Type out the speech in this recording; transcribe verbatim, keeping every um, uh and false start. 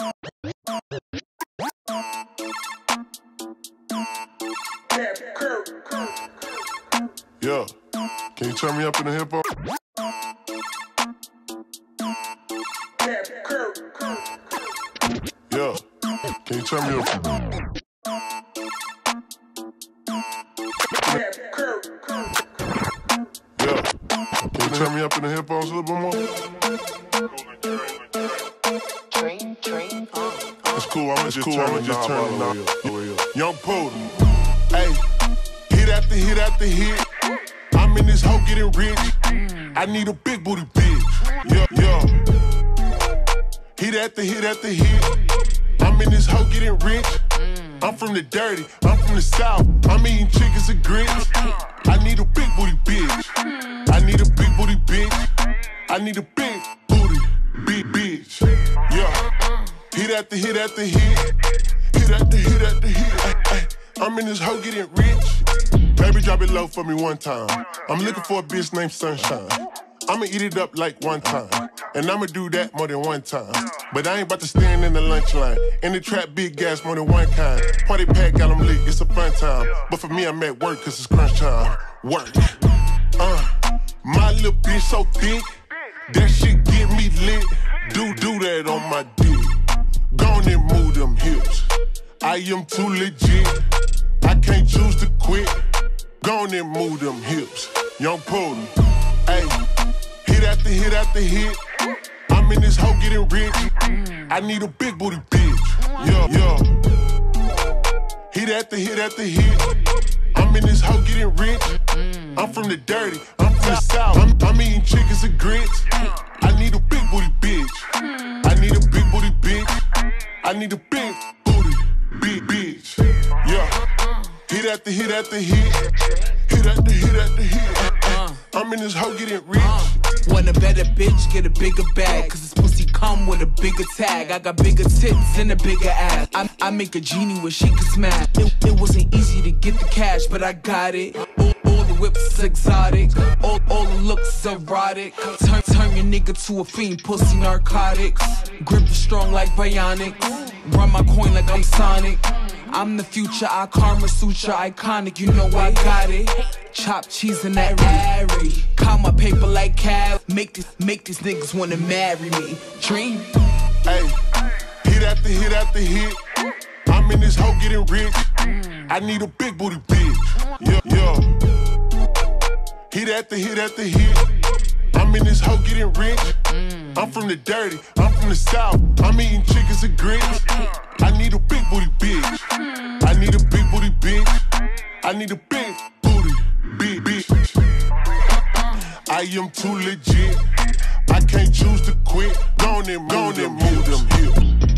Yeah, can you turn me up in the hip hop? Yeah, can you turn me up? Yeah, can you turn me up in the hip hop a little bit more? It's cool, I'ma just turn it just turn it up. Young Poodle, hey, hit after hit after hit. I'm in this hoe getting rich. I need a big booty bitch. Yeah, yeah. Hit after hit after hit. I'm in this hoe getting rich. I'm from the dirty, I'm from the south. I'm eating chickens and grits. I need a big booty bitch. I need a big booty bitch. I need a big booty big bitch. Yeah. Hit after hit after hit. Hit after hit after hit. I'm in this hoe getting rich. Baby, drop it low for me one time. I'm looking for a bitch named Sunshine. I'ma eat it up like one time. And I'ma do that more than one time. But I ain't about to stand in the lunch line. In the trap, big gas, more than one kind. Party pack, got them lit, it's a fun time. But for me, I'm at work, cause it's crunch time. Work. Uh, my little bitch so thick. That shit get me lit. Do, do that on my dick. Gone and move them hips. I am too legit. I can't choose to quit. Gone and move them hips. Young Poodle. Hey, hit after hit after hit. I'm in this hoe getting rich. I need a big booty bitch. Yeah, yeah. Hit after hit after hit. I'm in this hoe getting rich. I'm from the dirty, I'm from the south. I'm, I'm eating chickens and grits. I need a big booty bitch. I need a big booty bitch. I need a big booty big bitch. Yeah. Hit after hit after hit. Hit after hit after hit. I'm in this hoe getting rich. Uh, want a better bitch, get a bigger bag. Cause this pussy come with a bigger tag. I got bigger tits and a bigger ass. I, I make a genie where she can smash. It, it wasn't easy to get the cash, but I got it. All, all the whips is exotic. All, all the looks is erotic. Turn, turn your nigga to a fiend, pussy narcotics. Grip is strong like bionic. Run my coin like I'm Sonic. I'm the future, I Karma Sutra, iconic, you know I got it. Chop cheese in that Rari. Count my paper like Cal. Make this, make these niggas wanna marry me. Dream. Hey, hit after hit after hit. I'm in this hoe getting rich. I need a big booty bitch. Yeah, yeah. Hit after hit after hit. I'm in this hoe getting rich. I'm from the dirty, I'm from the south. I'm eating chickens and grits. I need a big booty bitch. I need a big booty bitch. I need a big booty big bitch. I am too legit. I can't choose to quit. Gone and move them hips.